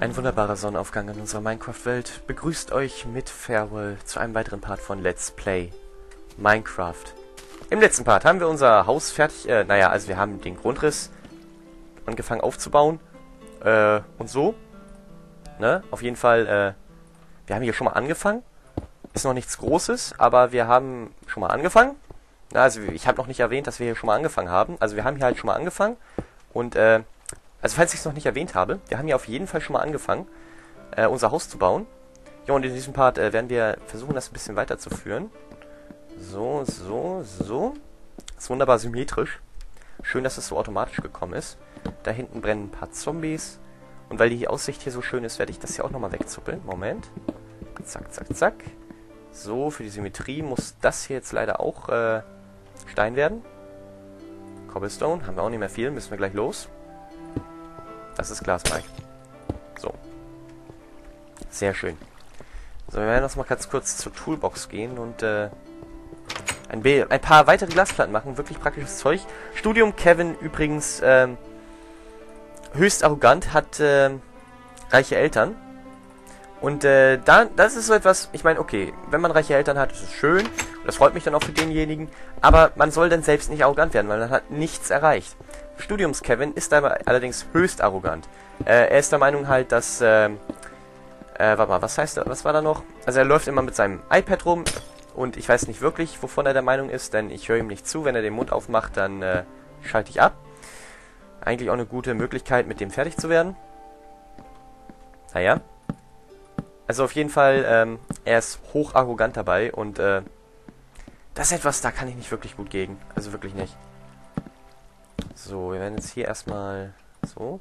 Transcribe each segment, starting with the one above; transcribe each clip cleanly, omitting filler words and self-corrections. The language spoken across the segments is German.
Ein wunderbarer Sonnenaufgang in unserer Minecraft-Welt begrüßt euch mit Farewell zu einem weiteren Part von Let's Play Minecraft. Im letzten Part haben wir unser Haus fertig, also wir haben den Grundriss angefangen aufzubauen, und so, ne, auf jeden Fall, wir haben hier schon mal angefangen, ist noch nichts Großes, aber wir haben schon mal angefangen, also ich habe noch nicht erwähnt, dass wir hier schon mal angefangen haben, also wir haben hier halt schon mal angefangen und, also falls ich es noch nicht erwähnt habe, wir haben hier auf jeden Fall schon mal angefangen, unser Haus zu bauen. Ja, und in diesem Part werden wir versuchen, das ein bisschen weiterzuführen. So. Ist wunderbar symmetrisch. Schön, dass es so automatisch gekommen ist. Da hinten brennen ein paar Zombies. Und weil die Aussicht hier so schön ist, werde ich das hier auch nochmal wegzuppeln. Moment. Zack. So, für die Symmetrie muss das hier jetzt leider auch Stein werden. Cobblestone, haben wir auch nicht mehr viel, müssen wir gleich los. Das ist Glas, Mike. So. Sehr schön. So, wir werden jetzt mal ganz kurz zur Toolbox gehen und ein paar weitere Glasplatten machen. Wirklich praktisches Zeug. Studium Kevin übrigens höchst arrogant, hat reiche Eltern. Und das ist so etwas, ich meine, okay, wenn man reiche Eltern hat, ist es schön. Und das freut mich dann auch für denjenigen. Aber man soll dann selbst nicht arrogant werden, weil man hat nichts erreicht. Studiums-Kevin ist aber allerdings höchst arrogant. Er ist der Meinung halt, dass, warte mal, was war da noch? Also er läuft immer mit seinem iPad rum und ich weiß nicht wirklich, wovon er der Meinung ist, denn ich höre ihm nicht zu. Wenn er den Mund aufmacht, dann schalte ich ab. Eigentlich auch eine gute Möglichkeit, mit dem fertig zu werden. Naja. Also auf jeden Fall, er ist hoch arrogant dabei und das ist etwas, da kann ich nicht wirklich gut gegen. Also wirklich nicht. So, wir werden jetzt hier erstmal so,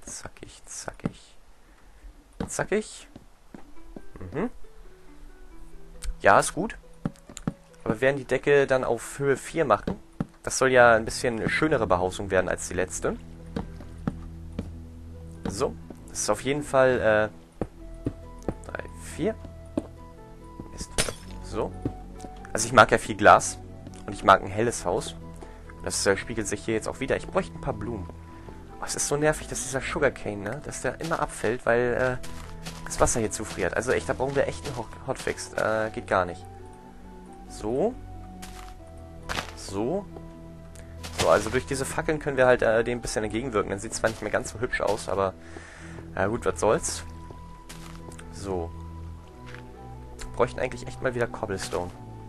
zackig. Ja, ist gut. Aber wir werden die Decke dann auf Höhe 4 machen. Das soll ja ein bisschen eine schönere Behausung werden als die letzte. So, das ist auf jeden Fall 3, 4. Mist. So. Also ich mag ja viel Glas und ich mag ein helles Haus. Das spiegelt sich hier jetzt auch wieder. Ich bräuchte ein paar Blumen. Oh, es ist so nervig, dass dieser Sugarcane, ne? Dass der immer abfällt, weil das Wasser hier zufriert. Also echt, da brauchen wir echt einen Hotfix. Geht gar nicht. So, also durch diese Fackeln können wir halt dem ein bisschen entgegenwirken. Dann sieht es zwar nicht mehr ganz so hübsch aus, aber gut, was soll's. So. Bräuchten eigentlich echt mal wieder Cobblestone.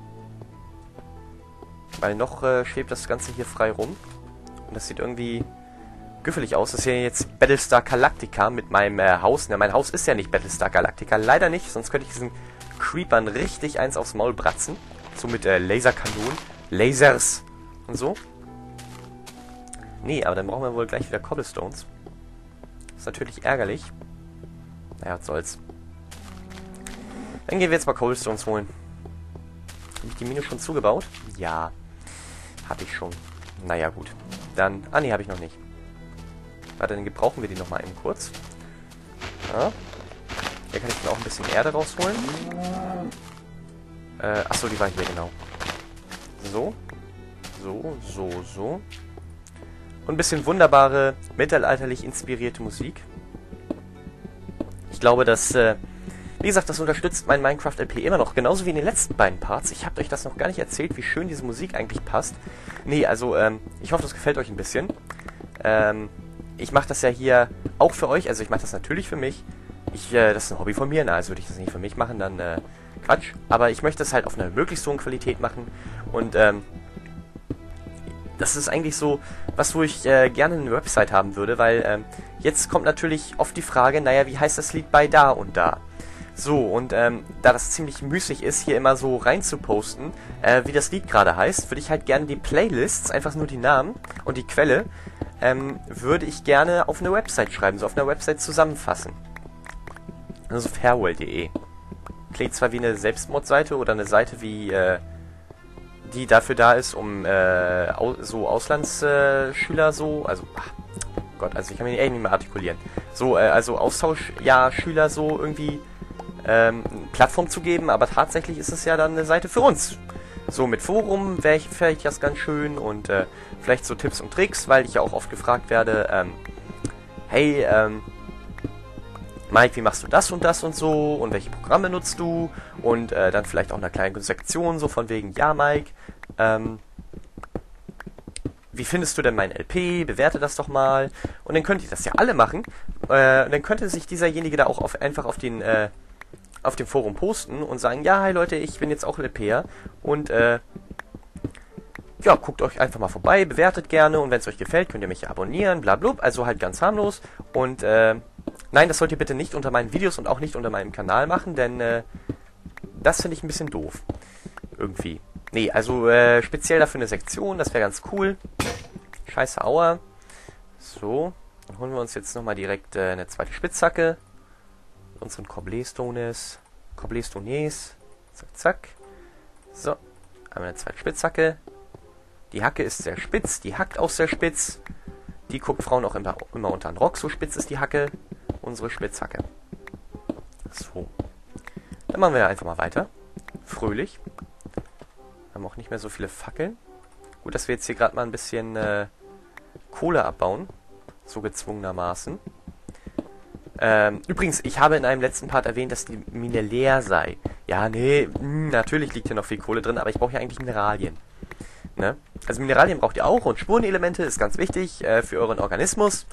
Weil noch schwebt das Ganze hier frei rum. Und das sieht irgendwie güffelig aus. Das ist hier jetzt Battlestar Galactica mit meinem Haus. Ja, mein Haus ist ja nicht Battlestar Galactica. Leider nicht, sonst könnte ich diesen Creepern richtig eins aufs Maul bratzen. So mit Laserkanonen, Lasers und so. Nee, aber dann brauchen wir wohl gleich wieder Cobblestones. Ist natürlich ärgerlich. Naja, was soll's. Dann gehen wir jetzt mal Cobblestones holen. Habe ich die Mine schon zugebaut? Ja. Habe ich schon. Naja, gut. Dann... Ah, nee, habe ich noch nicht. Warte, dann gebrauchen wir die nochmal eben kurz. Ja. Hier kann ich dann auch ein bisschen Erde rausholen. Achso, die war hier, genau. So. Und ein bisschen wunderbare, mittelalterlich inspirierte Musik. Ich glaube, dass... Wie gesagt, das unterstützt mein Minecraft-LP immer noch, genauso wie in den letzten beiden Parts. Ich habe euch das noch gar nicht erzählt, wie schön diese Musik eigentlich passt. Nee, also, ich hoffe, das gefällt euch ein bisschen. Ich mache das ja hier auch für euch, also ich mache das natürlich für mich. Das ist ein Hobby von mir, also würde ich das nicht für mich machen, dann Quatsch. Aber ich möchte es halt auf einer möglichst hohen Qualität machen. Und, das ist eigentlich so was, wo ich gerne eine Website haben würde, weil jetzt kommt natürlich oft die Frage, naja, wie heißt das Lied bei da und da? So, und da das ziemlich müßig ist, hier immer so rein zu posten, wie das Lied gerade heißt, würde ich halt gerne die Playlists, einfach nur die Namen und die Quelle, würde ich gerne auf eine Website schreiben, so auf einer Website zusammenfassen. Also farewell.de. Klingt zwar wie eine Selbstmordseite oder eine Seite wie, die dafür da ist, um so Auslandsschüler so, also, Gott, also ich kann mich echt nicht mehr artikulieren. So, also Schüler so irgendwie Plattform zu geben, aber tatsächlich ist es ja dann eine Seite für uns. So mit Forum wäre ich das ganz schön und vielleicht so Tipps und Tricks, weil ich ja auch oft gefragt werde, hey, Mike, wie machst du das und so und welche Programme nutzt du? Und dann vielleicht auch eine kleine Sektion, so von wegen, ja Mike, wie findest du denn mein LP? Bewerte das doch mal. Und dann könnt ihr das ja alle machen. Dann könnte sich dieserjenige da auch einfach auf dem Forum posten und sagen, ja, hi Leute, ich bin jetzt auch LPer. Und ja, guckt euch einfach mal vorbei, bewertet gerne. Und wenn es euch gefällt, könnt ihr mich abonnieren, blablub. Also halt ganz harmlos. Und nein, das sollt ihr bitte nicht unter meinen Videos und auch nicht unter meinem Kanal machen, denn das finde ich ein bisschen doof. Irgendwie. Nee, also speziell dafür eine Sektion, das wäre ganz cool. Scheiße, aua. So, dann holen wir uns jetzt nochmal direkt eine zweite Spitzhacke. Unseren Cobblestones. Zack, zack. So, einmal eine zweite Spitzhacke. Die Hacke ist sehr spitz, die hackt auch sehr spitz. Die guckt Frauen auch immer unter den Rock, so spitz ist die Hacke. Unsere Spitzhacke. So. Dann machen wir einfach mal weiter. Fröhlich. Haben auch nicht mehr so viele Fackeln. Gut, dass wir jetzt hier gerade mal ein bisschen Kohle abbauen. So gezwungenermaßen. Übrigens, ich habe in einem letzten Part erwähnt, dass die Mine leer sei. Ja, nee, natürlich liegt hier noch viel Kohle drin, aber ich brauche ja eigentlich Mineralien. Ne? Also Mineralien braucht ihr auch und Spurenelemente ist ganz wichtig für euren Organismus.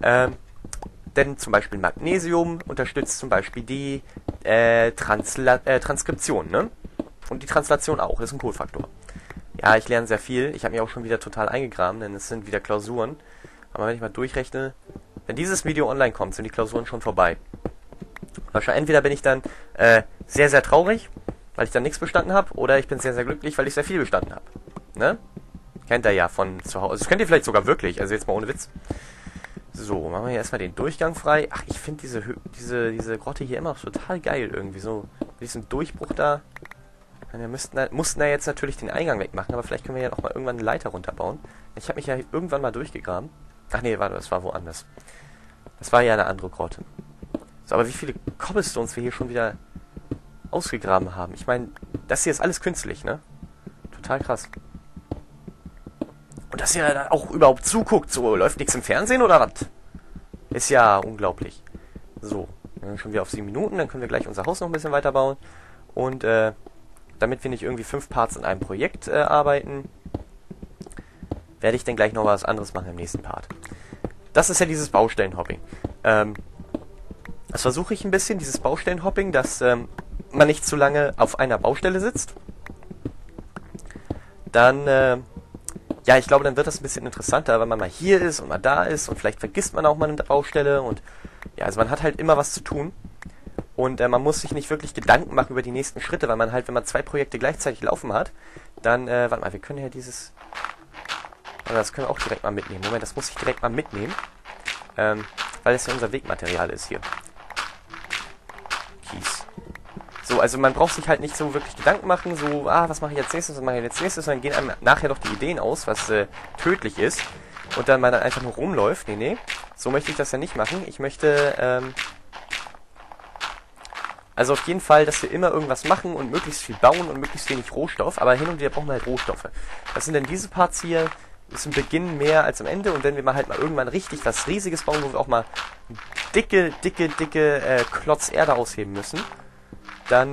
Denn zum Beispiel Magnesium unterstützt zum Beispiel die Transkription, ne? Und die Translation auch, das ist ein Coolfaktor. Ja, ich lerne sehr viel. Ich habe mich auch schon wieder total eingegraben, denn es sind wieder Klausuren. Aber wenn ich mal durchrechne, wenn dieses Video online kommt, sind die Klausuren schon vorbei. Wahrscheinlich entweder bin ich dann sehr, sehr traurig, weil ich dann nichts bestanden habe, oder ich bin sehr, sehr glücklich, weil ich sehr viel bestanden habe. Ne? Kennt ihr ja von zu Hause. Das kennt ihr vielleicht sogar wirklich, also jetzt mal ohne Witz. So, machen wir hier erstmal den Durchgang frei. Ach, ich finde diese Grotte hier immer total geil irgendwie. So, diesen Durchbruch da. Wir mussten da jetzt natürlich den Eingang wegmachen, aber vielleicht können wir ja noch mal irgendwann eine Leiter runterbauen. Ich habe mich ja irgendwann mal durchgegraben. Ach nee, warte, das war woanders. Das war ja eine andere Grotte. So, aber wie viele Cobblestones wir hier schon wieder ausgegraben haben. Ich meine, das hier ist alles künstlich, ne? Total krass. Und dass ihr da auch überhaupt zuguckt, so, läuft nichts im Fernsehen oder was? Ist ja unglaublich. So, dann schon wieder auf 7 Minuten, dann können wir gleich unser Haus noch ein bisschen weiterbauen. Und, damit wir nicht irgendwie 5 Parts in einem Projekt arbeiten, werde ich dann gleich noch was anderes machen im nächsten Part. Das ist ja dieses Baustellenhopping. Das versuche ich ein bisschen, dieses Baustellenhopping, dass man nicht zu lange auf einer Baustelle sitzt. Dann, ja, ich glaube, dann wird das ein bisschen interessanter, wenn man mal hier ist und mal da ist und vielleicht vergisst man auch mal eine Baustelle und ja, also man hat halt immer was zu tun. Und man muss sich nicht wirklich Gedanken machen über die nächsten Schritte, weil man halt, wenn man 2 Projekte gleichzeitig laufen hat, dann, warte mal, wir können ja dieses... Also das können wir auch direkt mal mitnehmen. Moment, das muss ich direkt mal mitnehmen. Weil das ja unser Wegmaterial ist hier. Kies. So, also man braucht sich halt nicht so wirklich Gedanken machen, so, was mache ich jetzt nächstes, was mache ich jetzt nächstes, und dann gehen einem nachher doch die Ideen aus, was tödlich ist. Und dann man dann einfach nur rumläuft. Nee, so möchte ich das ja nicht machen. Ich möchte, also auf jeden Fall, dass wir immer irgendwas machen und möglichst viel bauen und möglichst wenig Rohstoff, aber hin und wieder brauchen wir halt Rohstoffe. Das sind dann diese Parts hier, ist im Beginn mehr als am Ende, und wenn wir mal halt mal irgendwann richtig was Riesiges bauen, wo wir auch mal dicke Klotz Erde ausheben müssen, dann,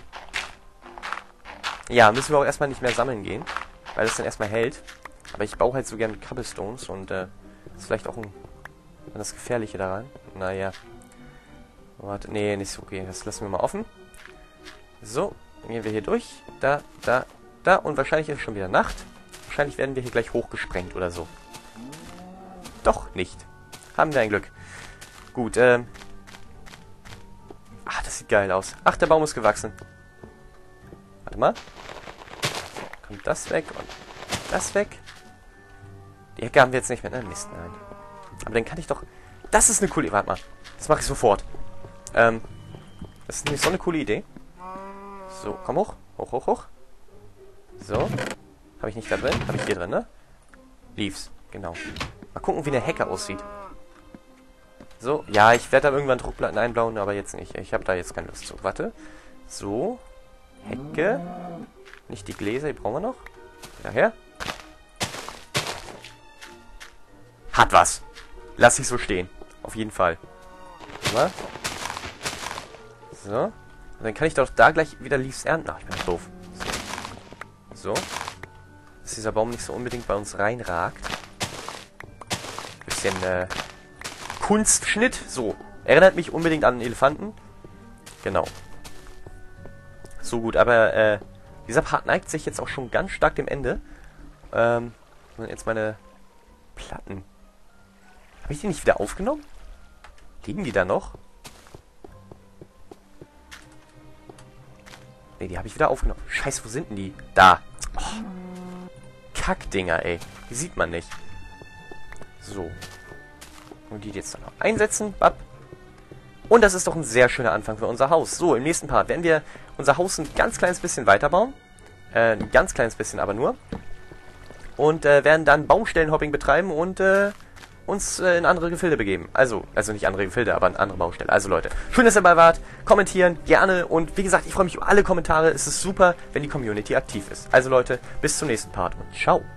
ja, müssen wir auch erstmal nicht mehr sammeln gehen, weil das dann erstmal hält. Aber ich baue halt so gerne Cobblestones und, das ist vielleicht auch das Gefährliche daran. Naja. Warte, nee, nicht so okay. Das lassen wir mal offen. So, dann gehen wir hier durch. Da, und wahrscheinlich ist es schon wieder Nacht. Wahrscheinlich werden wir hier gleich hochgesprengt oder so. Doch nicht. Haben wir ein Glück. Gut, das sieht geil aus. Ach, der Baum ist gewachsen. Warte mal. Kommt das weg und das weg. Die Hecke haben wir jetzt nicht mehr. Mist, nein. Aber dann kann ich doch... Das ist eine coole... Warte mal. Das mache ich sofort. Das ist nämlich so eine coole Idee. So, komm hoch. Hoch. So. Habe ich nicht da drin? Habe ich hier drin, ne? Leaves, genau. Mal gucken, wie eine Hecke aussieht. So, ja, ich werde da irgendwann Druckplatten einbauen, aber jetzt nicht. Ich habe da jetzt keine Lust zu. Warte. So. Hecke. Nicht die Gläser, die brauchen wir noch. Daher. Hat was. Lass ich so stehen. Auf jeden Fall. Mal. So. Und dann kann ich doch da gleich wieder Leaves ernten. Ach, ich bin doof. So. Dass dieser Baum nicht so unbedingt bei uns reinragt. Bisschen, Kunstschnitt. So. Erinnert mich unbedingt an einen Elefanten. Genau. So gut, aber, dieser Part neigt sich jetzt auch schon ganz stark dem Ende. Jetzt meine Platten. Habe ich die nicht wieder aufgenommen? Liegen die da noch? Ne, die habe ich wieder aufgenommen. Scheiße, wo sind denn die? Da. Oh. Kackdinger, ey. Die sieht man nicht. So. Und die jetzt dann noch einsetzen. Bap. Und das ist doch ein sehr schöner Anfang für unser Haus. So, im nächsten Part werden wir unser Haus ein ganz kleines bisschen weiterbauen. Ein ganz kleines bisschen aber nur. Und werden dann Baustellenhopping betreiben und uns in andere Gefilde begeben. Also nicht andere Gefilde, aber eine andere Baustelle. Also Leute, schön, dass ihr dabei wart. Kommentieren, gerne. Und wie gesagt, ich freue mich über alle Kommentare. Es ist super, wenn die Community aktiv ist. Also Leute, bis zum nächsten Part und ciao.